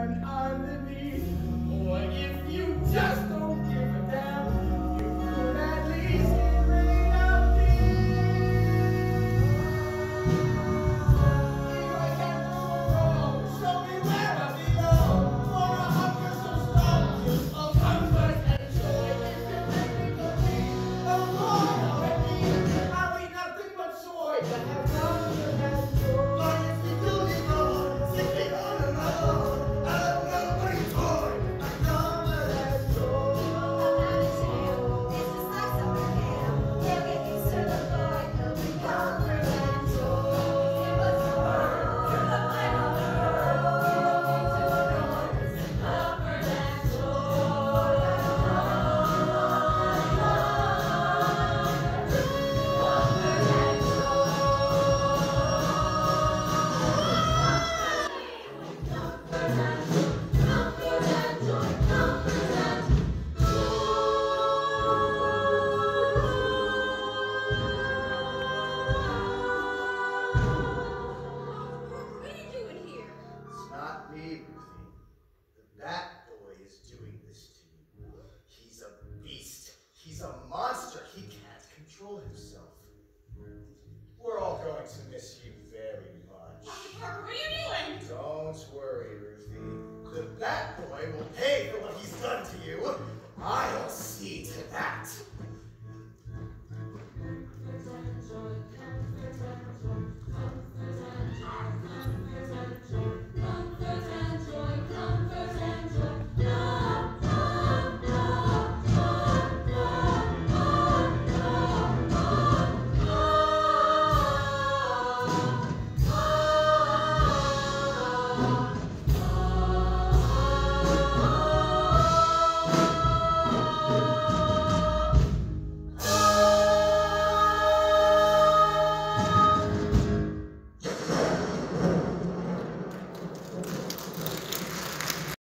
an alibi. Or if you just don't give a damn, you could at least bring out show me where I belong. For a hunger so strong, of comfort and joy. If you make me believe, oh Lord, already I'll be nothing but joy to have comfort and joy. But if you do me wrong, sitting on a road, I'll know my toy, my comfort and joy. It's just like summer camp. They'll get used to the Lord. They'll bring comfort and joy. Give us the word. You're the light of the world. Give to the Lord. Comfort and joy. What are you doing here? It's not me, Ruthie. The Batboy is doing this to you. He's a beast. He's a monster. He can't control himself. We're all going to miss you very much. Dr. Parker, what are you doing? Don't worry, Ruthie. The Batboy will pay for what he's done to you. I'll see to that.